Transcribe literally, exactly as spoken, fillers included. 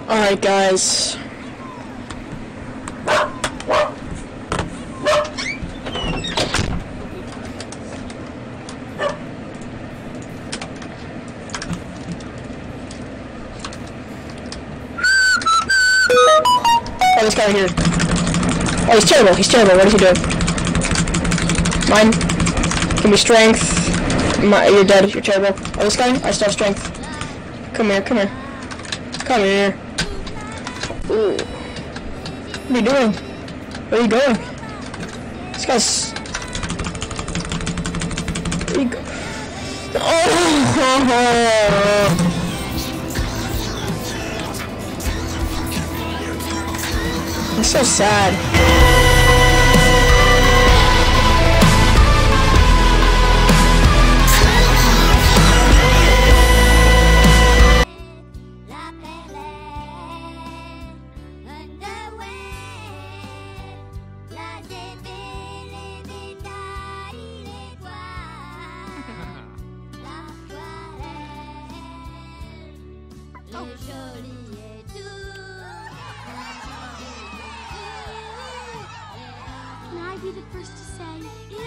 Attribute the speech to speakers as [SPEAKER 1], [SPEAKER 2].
[SPEAKER 1] Alright, guys. Oh, this guy right here. Oh, he's terrible. He's terrible. What is he doing? Mine. Give me strength. My, you're dead. You're terrible. Oh, this guy? I still have strength. Come here. Come here. Come here. Ooh. What are you doing? Where are you going? This guy's... Where are you go? Oh! It's so sad.
[SPEAKER 2] Can I be the first to say?